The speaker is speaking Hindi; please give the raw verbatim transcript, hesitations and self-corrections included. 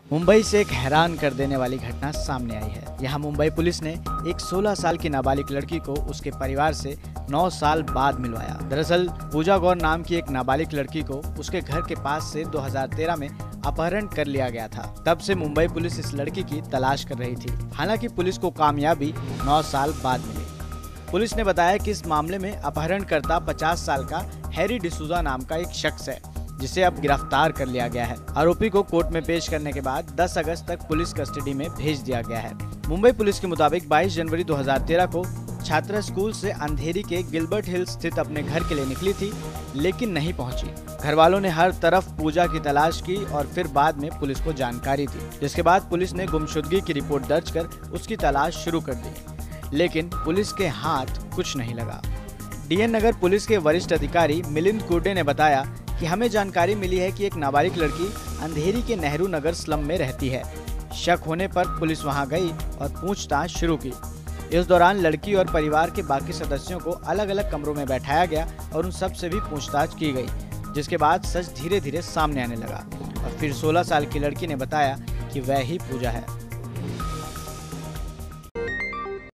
मुंबई से एक हैरान कर देने वाली घटना सामने आई है। यहाँ मुंबई पुलिस ने एक सोलह साल की नाबालिग लड़की को उसके परिवार से नौ साल बाद मिलवाया। दरअसल पूजा गौर नाम की एक नाबालिग लड़की को उसके घर के पास से दो हज़ार तेरह में अपहरण कर लिया गया था। तब से मुंबई पुलिस इस लड़की की तलाश कर रही थी। हालांकि पुलिस को कामयाबी नौ साल बाद मिली। पुलिस ने बताया कि इस मामले में अपहरणकर्ता पचास साल का हैरी डिसूजा नाम का एक शख्स है, जिसे अब गिरफ्तार कर लिया गया है। आरोपी को कोर्ट में पेश करने के बाद दस अगस्त तक पुलिस कस्टडी में भेज दिया गया है। मुंबई पुलिस के मुताबिक बाईस जनवरी दो हज़ार तेरह को छात्रा स्कूल से अंधेरी के गिलबर्ट हिल्स स्थित अपने घर के लिए निकली थी, लेकिन नहीं पहुंची। घर वालों ने हर तरफ पूजा की तलाश की और फिर बाद में पुलिस को जानकारी दी, जिसके बाद पुलिस ने गुमशुदगी की रिपोर्ट दर्ज कर उसकी तलाश शुरू कर दी, लेकिन पुलिस के हाथ कुछ नहीं लगा। डीएन नगर पुलिस के वरिष्ठ अधिकारी मिलिंद कुर्डे ने बताया कि हमें जानकारी मिली है कि एक नाबालिग लड़की अंधेरी के नेहरू नगर स्लम में रहती है। शक होने पर पुलिस वहां गई और पूछताछ शुरू की। इस दौरान लड़की और परिवार के बाकी सदस्यों को अलग अलग कमरों में बैठाया गया और उन सब से भी पूछताछ की गई, जिसके बाद सच धीरे धीरे सामने आने लगा और फिर सोलह साल की लड़की ने बताया कि वह ही पूजा है।